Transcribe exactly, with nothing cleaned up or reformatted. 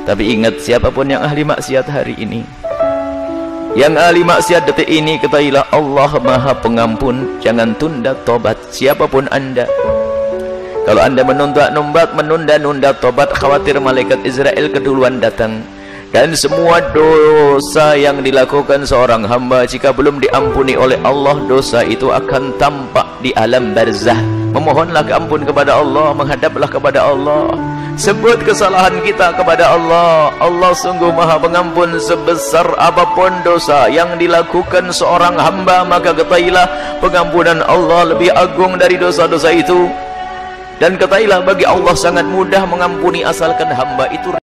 Tapi ingat, siapapun yang ahli maksiat hari ini, yang ahli maksiat detik ini, ketahuilah Allah Maha Pengampun. Jangan tunda tobat, siapapun anda. Kalau anda menunda-nunda menunda-nunda tobat, khawatir malaikat Israel keduluan datang. Dan semua dosa yang dilakukan seorang hamba, jika belum diampuni oleh Allah, dosa itu akan tampak di alam barzah. Memohonlah keampun kepada Allah, menghadaplah kepada Allah, sebut kesalahan kita kepada Allah. Allah sungguh Maha Pengampun. Sebesar apapun dosa yang dilakukan seorang hamba, maka ketahuilah pengampunan Allah lebih agung dari dosa-dosa itu. Dan ketahuilah, bagi Allah sangat mudah mengampuni asalkan hamba itu